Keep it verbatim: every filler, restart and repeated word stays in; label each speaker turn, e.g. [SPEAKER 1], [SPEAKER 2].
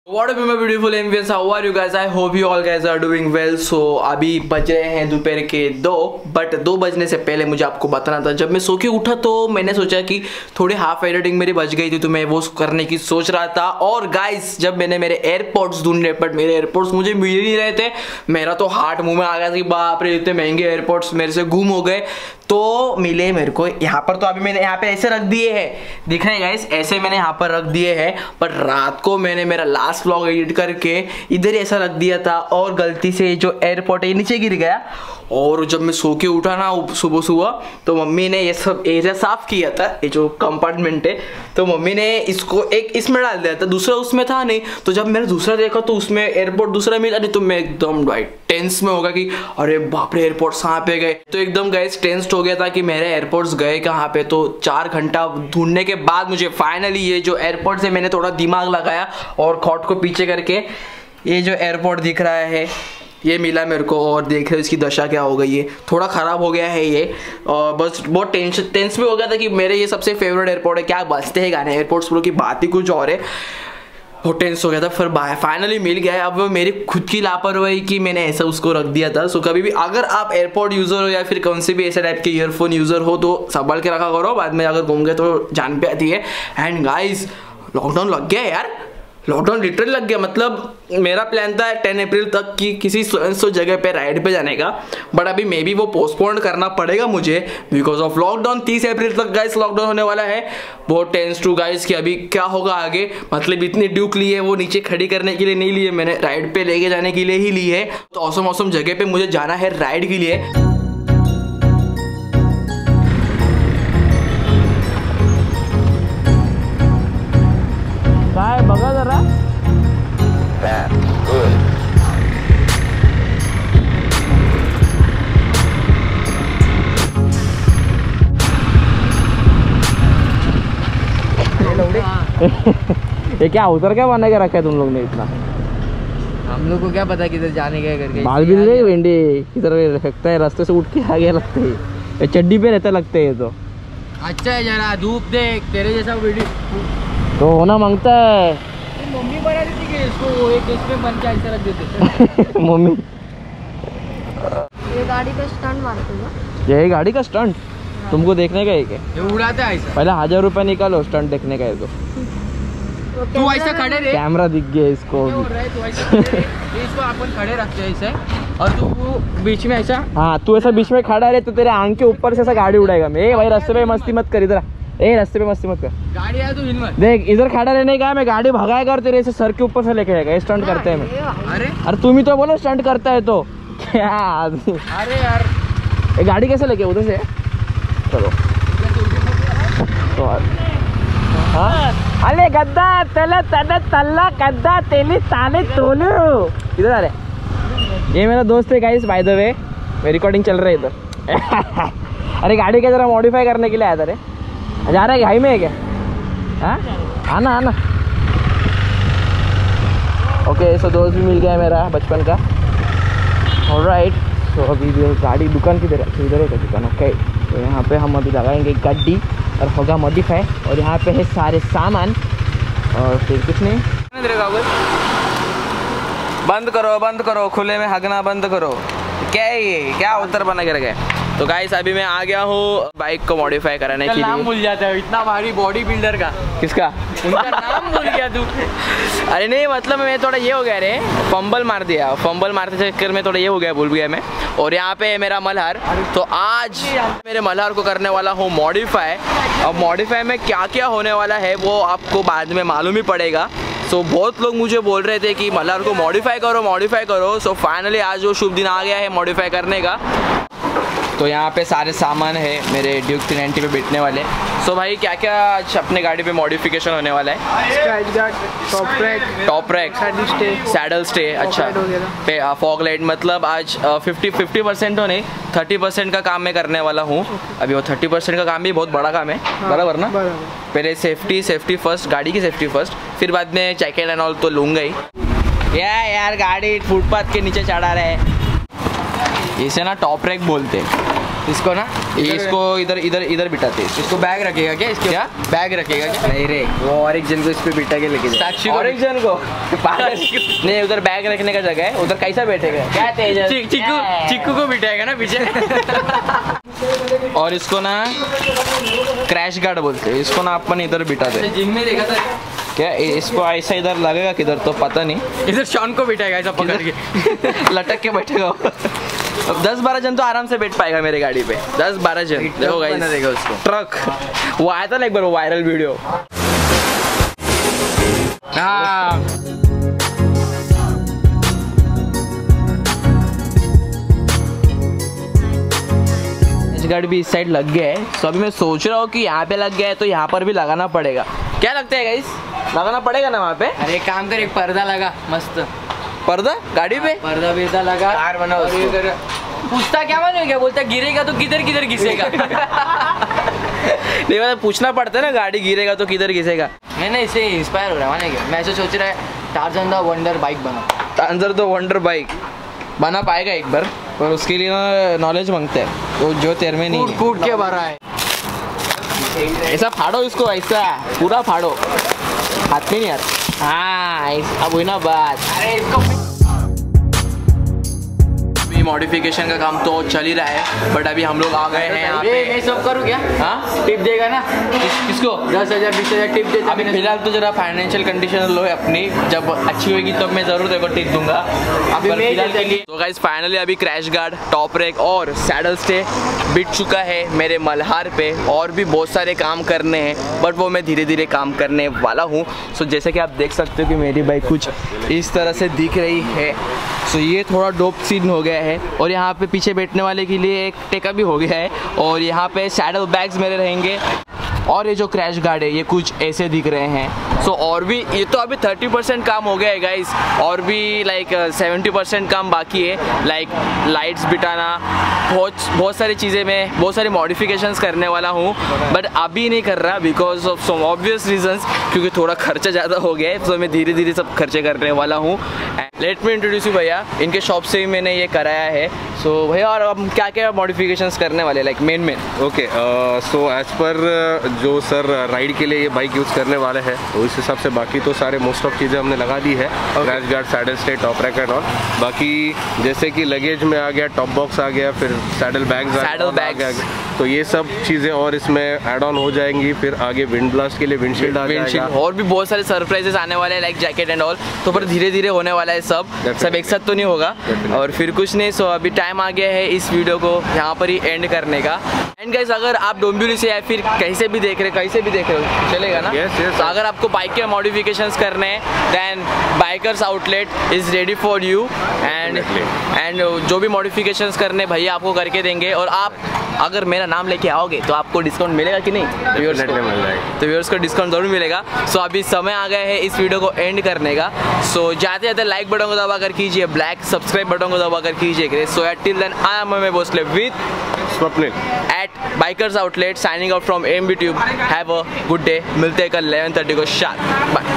[SPEAKER 1] What up my beautiful Indians, how are you guys? I hope you all guys are doing well. So अभी बज रहे हैं दोपहर के दो, बट दो बजने से पहले मुझे आपको बताना था। जब मैं सो के उठा तो मैंने सोचा कि थोड़ी हाफ एडिटिंग मेरी बच गई थी, तो मैं वो करने की सोच रहा था। और गाइस जब मैंने मेरे एयरपोर्ट्स ढूंढे बट मेरे एयरपोर्ट्स मुझे मिल ही नहीं रहे थे, मेरा तो हार्ट मुंह में आ गया था कि बाप रे इतने महंगे एयरपोर्ट्स मेरे से गुम हो गए। तो मिले मेरे को यहाँ पर, तो अभी मैंने यहाँ पे ऐसे रख दिए हैं, दिख रहे हैं गाइस, ऐसे मैंने यहाँ पर रख दिए हैं। पर रात को मैंने मेरा लास्ट व्लॉग एडिट करके इधर ऐसा रख दिया था और गलती से जो एयरपोर्ट है नीचे गिर गया। और जब मैं सो के उठा ना सुबह सुबह, तो मम्मी ने ये सब एरिया साफ किया था, ये जो कंपार्टमेंट है, तो मम्मी ने इसको एक इसमें डाल दिया था, दूसरा उसमें था नहीं। तो जब मैंने दूसरा देखा तो उसमें एयरपोर्ट दूसरा मिला नहीं, तो मैं एकदम राइट टेंस में होगा कि अरे बाप रे एयरपोर्ट्स कहाँ पे गए। तो एकदम गाइस टेंस्ड हो गया था कि मेरे एयरपोर्ट्स गए कहाँ पे। तो चार घंटा ढूंढने के बाद मुझे फाइनली ये जो एयरपोर्ट है, मैंने थोड़ा दिमाग लगाया और खौट को पीछे करके ये जो एयरपोर्ट दिख रहा है ये मिला मेरे को। और देख रहे हो इसकी दशा क्या हो गई है, थोड़ा ख़राब हो गया है ये। और बस बहुत टेंशन टेंस भी हो गया था कि मेरे ये सबसे फेवरेट एयरपोर्ट है, क्या बचते हैं गाने एयरपोर्ट्स प्रो की बात ही कुछ और है। बहुत टेंस हो गया था, फिर फाइनली मिल गया है। अब वो मेरी खुद की लापरवाही कि मैंने ऐसा उसको रख दिया था। सो कभी भी अगर आप एयरपोर्ट यूज़र हो या फिर कौन से भी ऐसे टाइप के ईयरफोन यूज़र हो तो संभाल के रखा करो, बाद में अगर घूम गए तो जान पे आती है। एंड गाइस लॉकडाउन लग गया यार, लॉकडाउन लिटरल लग गया। मतलब मेरा प्लान था टेन अप्रैल तक की किसी सो जगह पे राइड पे जाने का, बट अभी मे बी वो पोस्टपोन करना पड़ेगा मुझे बिकॉज ऑफ लॉकडाउन। तीस अप्रैल तक गाइस लॉकडाउन होने वाला है। बहुत टेंस टू गाइस कि अभी क्या होगा आगे। मतलब इतनी ड्यूक ली है वो नीचे खड़ी करने के लिए नहीं ली है मैंने, राइड पे लेके जाने के लिए ही ली है। तो औसम औसम जगह पे मुझे जाना है राइड के लिए। बघा जरा ये क्या उतर क्या बना के रखा है तुम लोग ने इतना?
[SPEAKER 2] हम लोग को क्या पता किधर जाने का करके।
[SPEAKER 1] बाल भी नहीं भिंडी किधर रखता है, रास्ते से उठ के आ गया लगता है, ये चड्डी पे रहता लगते है। तो
[SPEAKER 2] अच्छा है, जरा धूप देख, तेरे जैसा वीडियो
[SPEAKER 1] तो होना मांगता है।
[SPEAKER 2] मम्मी बना देती कि इसको वो एक इसमें बन के ऐसा रख देते
[SPEAKER 1] मम्मी
[SPEAKER 3] ये गाड़ी का स्टंट मारते हो?
[SPEAKER 1] यही गाड़ी का स्टंट तुमको देखने का है क्या?
[SPEAKER 2] ये उड़ाता है ऐसा।
[SPEAKER 1] पहले हजार रुपए निकालो स्टंट देखने का है तो।
[SPEAKER 2] तू ऐसा खड़े रहे,
[SPEAKER 1] कैमरा दिख गया इसको।
[SPEAKER 2] तू ऐसा खड़े रहे, इसको अपन खड़े रखते हैं ऐसे, और तू बीच में ऐसा।
[SPEAKER 1] हाँ तू ऐसा बीच में खड़ा रहे तो तेरे आंख के ऊपर से ऐसा गाड़ी उड़ाएगा। मैं भाई रास्ते पे मस्ती मत कर, इधर ए रास्ते पे मस्ती मत कर।
[SPEAKER 2] गाड़ी आया तो हिल मत
[SPEAKER 1] देख, इधर खड़ा रहने का, मैं गाड़ी भगाएगा और तेरे ऐसे सर के ऊपर से लेके जाएगा। स्टंट करते हैं मैं।
[SPEAKER 2] अरे
[SPEAKER 1] अरे तुम ही तो बोलो स्टंट करता है तो क्या आदमी।
[SPEAKER 2] अरे यार
[SPEAKER 1] ये गाड़ी कैसे लेके उधर से चलो तो। हाँ अरे गद्दा तला तला तल्ला गद्दा तेली ताले तोलू। इधर आ रहे, ये मेरा दोस्त है गाइस बाय द वे, मेरी रिकॉर्डिंग चल रही है इधर। अरे गाड़ी का जरा मॉडिफाई करने के लिए आया था रे। जा रहा है हाई में है क्या? हाँ आना आना। ओके सो दोस्त भी मिल गया मेरा बचपन का। ऑलराइट तो अभी गाड़ी दुकान किधर है? इधर है क्या दुकान? ओके तो यहाँ पे हम अभी लगाएंगे गाड़ी और होगा मॉडिफाई। और यहाँ पे है सारे सामान और फिर कुछ नहीं। बंद करो बंद करो, खुले में हगना बंद करो। क्या है ये, क्या उत्तर बना के रखे? तो गाइस अभी मैं आ गया हूँ बाइक को मॉडिफाई कराने के लिए।
[SPEAKER 2] नाम भूल जाता है इतना भारी बॉडी बिल्डर का।
[SPEAKER 1] किसका?
[SPEAKER 2] उनका नाम भूल गया तू।
[SPEAKER 1] अरे नहीं मतलब मैं थोड़ा ये हो गया रे, फंबल मार दिया, फंबल मारते चक्कर में थोड़ा ये हो गया, भूल गया मैं। और यहाँ पे है मेरा मल्हार, तो आज मेरे मल्हार को करने वाला हूँ मॉडिफाई। अब मॉडिफाई में क्या क्या होने वाला है वो आपको बाद में मालूम ही पड़ेगा। सो so, बहुत लोग मुझे बोल रहे थे कि मल्हार को मॉडिफाई करो मॉडिफाई करो। सो so, फाइनली आज वो शुभ दिन आ गया है मॉडिफाई करने का। तो यहाँ पे सारे सामान है मेरे ड्यूक थ्री नाइंटी पे बैठने वाले। सो so, भाई क्या क्या आज अपने गाड़ी पे मॉडिफिकेशन होने वाला है?
[SPEAKER 2] Sky guard, top rack,
[SPEAKER 1] top rack,
[SPEAKER 2] saddle stay,
[SPEAKER 1] saddle stay. अच्छा पे फॉग लाइट। मतलब आज फिफ्टी फिफ्टी परसेंट तो नहीं, थर्टी परसेंट का काम मैं करने वाला हूँ। अभी वो थर्टी परसेंट का काम भी बहुत बड़ा काम है। हाँ, बराबर ना? पहले सेफ्टी सेफ्टी फर्स्ट, गाड़ी की सेफ्टी फर्स्ट, फिर बाद में जैकेट एंड ऑल तो लूँगा ही। या यार गाड़ी फुटपाथ के नीचे चढ़ा रहे हैं, इसे ना टॉप रैक बोलते हैं।
[SPEAKER 2] इसको ना
[SPEAKER 1] इसको इधर इधर इधर बिठाते हैं।
[SPEAKER 2] इसको बैग रखेगा क्या इसके?
[SPEAKER 1] क्या
[SPEAKER 2] बैग रखेगा क्या?
[SPEAKER 1] नहीं रे, वो और एक जन को इस पे बिठा के लेके जाए।
[SPEAKER 2] साक्षी को-
[SPEAKER 1] और एक जन को पागल। नहीं, उधर बैग रखने का जगह है, उधर कैसा बैठेगा? क्या तेज
[SPEAKER 2] चिक- चिक्कू चिक्कू को बिठाएगा ना पीछे।
[SPEAKER 1] और इसको ना क्रैश गार्ड बोलते हैं, इसको ना अपन इधर बिठा दे।
[SPEAKER 2] जिम में देखा था
[SPEAKER 1] क्या इसको ऐसा इधर लगेगा किधर तो पता नहीं।
[SPEAKER 2] इधर शॉन को बिठाएगा ऐसा पकड़ के।
[SPEAKER 1] लटक के बैठेगा वो। अब दस बारह जन तो आराम से बैठ पाएगा मेरे गाड़ी पे, दस बारह जन। देखो गाइस,
[SPEAKER 2] बना देगा उसको।
[SPEAKER 1] ट्रक वो आया था ना एक बार वायरल वीडियो।
[SPEAKER 2] हाँ
[SPEAKER 1] गाड़ी भी इस साइड लग गया है, तो अभी मैं सोच रहा हूँ कि यहाँ पे लग गया है तो यहाँ पर भी लगाना पड़ेगा। क्या लगता है गाइस, लगाना पड़ेगा ना वहाँ पे?
[SPEAKER 2] अरे एक काम कर, एक पर्दा लगा मस्त,
[SPEAKER 1] पर्दा गाड़ी पे,
[SPEAKER 2] पर्दा बिर्दा लगा,
[SPEAKER 1] कार बना
[SPEAKER 2] और
[SPEAKER 1] उसको।
[SPEAKER 2] ये कर- पूछता क्या मानो क्या बोलता, गिरेगा तो किधर किधर घिसेगा।
[SPEAKER 1] नहीं मतलब पूछना पड़ता है ना, गाड़ी गिरेगा तो किधर घिसेगा।
[SPEAKER 2] मैंने इससे इंस्पायर हो रहा है माने क्या, मैं ऐसे सोच रहा है टार्जन द वंडर बाइक बना।
[SPEAKER 1] टांजर तो वंडर बाइक बना पाएगा एक बार, पर उसके लिए ना नॉलेज मांगता है, तो जो तेरे में नहीं
[SPEAKER 2] कूट
[SPEAKER 1] है।
[SPEAKER 2] कूट के भरा है।
[SPEAKER 1] ऐसा फाड़ो इसको, ऐसा पूरा फाड़ो, हाथ में नहीं आता। हाँ ऐसा- अब हुई ना बात।
[SPEAKER 2] अरे इसको
[SPEAKER 1] मॉडिफिकेशन का काम तो चल ही रहा है, बट अभी हम लोग आ गए हैं यहाँ
[SPEAKER 2] ये
[SPEAKER 1] पे।
[SPEAKER 2] मैं सब करूँ क्या?
[SPEAKER 1] हाँ
[SPEAKER 2] टिप देगा ना
[SPEAKER 1] किस, किसको?
[SPEAKER 2] दस हजार बीस हजार टिप देता।
[SPEAKER 1] अभी फिलहाल तो जरा फाइनेंशियल कंडीशन लो है अपनी, जब अच्छी होगी तब मैं जरूर देखो टिप दूंगा।
[SPEAKER 2] अभी
[SPEAKER 1] पर
[SPEAKER 2] मैं
[SPEAKER 1] फिलहाल के
[SPEAKER 2] जैसे-
[SPEAKER 1] लिए तो गाइस फाइनली अभी क्रैश गार्ड, टॉप रेक और सैडल स्टे बिट चुका है मेरे मल्हार पे, और भी बहुत सारे काम करने हैं, बट वो मैं धीरे धीरे काम करने वाला हूँ। सो जैसे कि आप देख सकते हो कि मेरी बाइक कुछ इस तरह से दिख रही है। सो ये थोड़ा डोप सीन हो गया है, और यहाँ पे पीछे बैठने वाले के लिए एक टेका भी हो गया है, और यहाँ पे सैडल बैग्स मेरे रहेंगे, और ये जो क्रैश गार्ड है ये कुछ ऐसे दिख रहे हैं। सो so, और भी ये तो अभी थर्टी परसेंट काम हो गया है गाइस, और भी लाइक सेवेंटी परसेंट काम बाकी है, लाइक लाइट्स बिठाना, बहुत बहुत सारी चीज़ें मैं बहुत सारी मॉडिफिकेशंस करने वाला हूँ, बट अभी नहीं कर रहा because of some obvious reasons, क्योंकि थोड़ा खर्चा ज़्यादा हो गया है। सो so, मैं धीरे धीरे सब खर्चे करने वाला हूँ। लेट मी इंट्रोड्यूस यू भैया, इनके शॉप से ही मैंने ये कराया है। सो so, भैया और हम क्या क्या मॉडिफिकेशंस करने वाले, like main main
[SPEAKER 4] okay, so as per जो सर राइड के लिए ये बाइक यूज़ करने वाले हैं, तो इस हिसाब से बाकी तो सारे मोस्ट ऑफ चीज़ें हमने लगा दी है, crash guard, saddle stay, top rack and all. बाकी जैसे कि लगेज में आ गया, टॉप बॉक्स आ गया, फिर सैडल बैग्स
[SPEAKER 1] Saddle bags।
[SPEAKER 4] तो ये सब चीज़ें और इसमें ऐड ऑन हो जाएंगी। फिर आगे विंड ब्लास्ट के लिए विंडशील्ड आ
[SPEAKER 1] विंडशील्ड
[SPEAKER 4] जाएगा।
[SPEAKER 1] और भी बहुत सारे सरप्राइजेस आने वाले हैं, लाइक जैकेट एंड ऑल। तो पर धीरे धीरे होने वाला है सब सब एक साथ तो नहीं होगा।
[SPEAKER 4] Definitely।
[SPEAKER 1] और फिर कुछ नहीं, सो अभी टाइम आ गया है इस वीडियो को यहाँ पर ही एंड करने का। एंड गाइस, अगर आप डोंबिवली से या फिर कहीं से भी देख रहे कहीं से भी देख रहे हो चलेगा ना?
[SPEAKER 4] Yes, yes,
[SPEAKER 1] तो अगर आपको बाइक के मॉडिफिकेशंस करने हैं, then bikers outlet is ready for you. And and जो भी मॉडिफिकेशंस करने भैया आपको करके देंगे, और आप अगर मेरा नाम लेके आओगे तो आपको डिस्काउंट मिलेगा कि नहीं? व्यूअर्स
[SPEAKER 4] Definitely मिल जाएगा।
[SPEAKER 1] तो व्यूअर्स को डिस्काउंट जरूर मिलेगा। सो so, अभी समय आ गया है इस वीडियो को एंड करने का। सो so, जाते जाते लाइक बटन को दबा कर कीजिए, ब्लैक सब्सक्राइब बटन को दबा कर कीजिए। So at till then I am मैं Bhosale with
[SPEAKER 4] Swapnil
[SPEAKER 1] at bikers outlet, signing out from M B tube. Have a good day. मिलते हैं कल इलेवन थर्टी को शार्प। बाय।